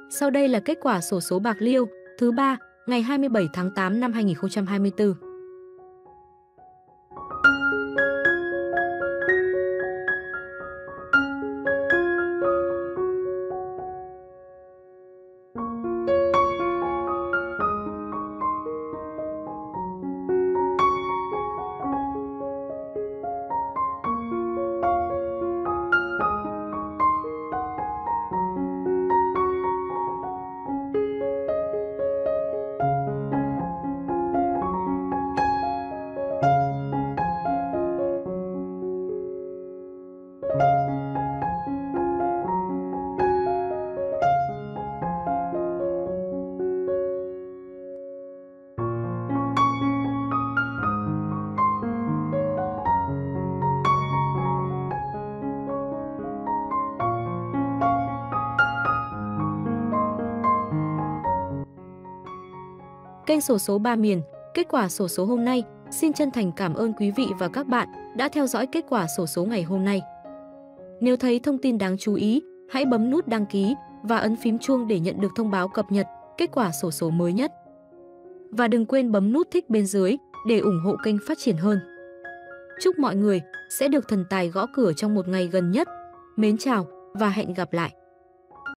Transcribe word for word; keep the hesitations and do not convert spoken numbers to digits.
Sau đây là kết quả xổ số bạc liêu thứ ba ngày hai mươi bảy tháng tám năm hai nghìn không trăm hai mươi tư. Kênh xổ số ba miền, kết quả xổ số hôm nay. Xin chân thành cảm ơn quý vị và các bạn đã theo dõi kết quả xổ số ngày hôm nay. Nếu thấy thông tin đáng chú ý, hãy bấm nút đăng ký và ấn phím chuông để nhận được thông báo cập nhật kết quả xổ số mới nhất. Và đừng quên bấm nút thích bên dưới để ủng hộ kênh phát triển hơn. Chúc mọi người sẽ được thần tài gõ cửa trong một ngày gần nhất. Mến chào và hẹn gặp lại!